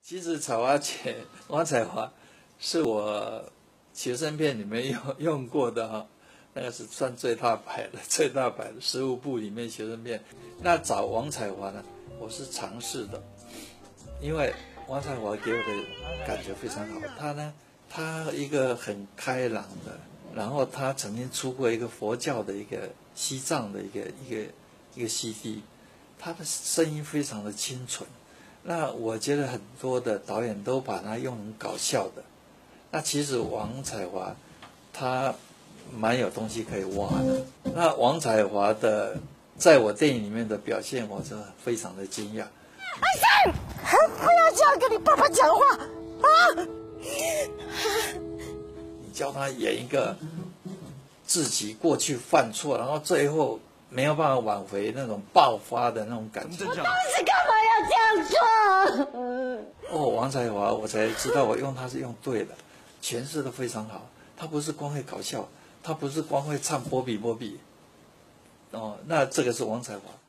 其实草花姐王彩华是我学生片里面用过的哈，那个是算最大牌的实务部里面学生片。那找王彩华呢，我是尝试的，因为王彩华给我的感觉非常好。他一个很开朗的，然后他曾经出过一个佛教的一个西藏的一个CD，他的声音非常的清纯。那我觉得很多的导演都把它用成搞笑的，那其实王彩华他蛮有东西可以挖的。那王彩华的在我电影里面的表现，我真的非常的惊讶。 阿三，不要这样跟你爸爸讲话啊！ 你叫他演一个自己过去犯错，然后最后没有办法挽回那种爆发的那种感觉。 我当时干嘛要这样做？ 哦，王彩华，我才知道我用他是用对的，诠释的非常好。他不是光会搞笑，他不是光会唱波比。哦，那这个是王彩华。